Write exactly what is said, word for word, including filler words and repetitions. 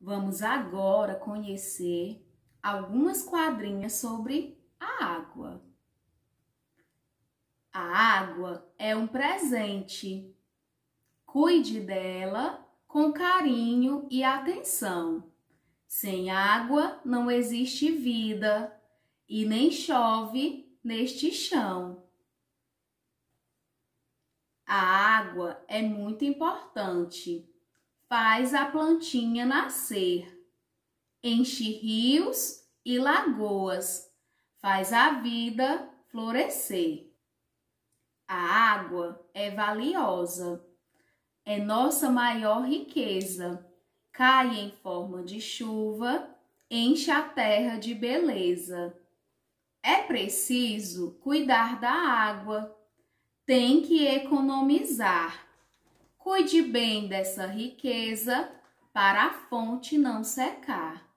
Vamos agora conhecer algumas quadrinhas sobre a água. A água é um presente. Cuide dela com carinho e atenção. Sem água não existe vida e nem chove neste chão. A água é muito importante. Faz a plantinha nascer, enche rios e lagoas, faz a vida florescer. A água é valiosa, é nossa maior riqueza, cai em forma de chuva, enche a terra de beleza. É preciso cuidar da água, tem que economizar. Cuide bem dessa riqueza para a fonte não secar.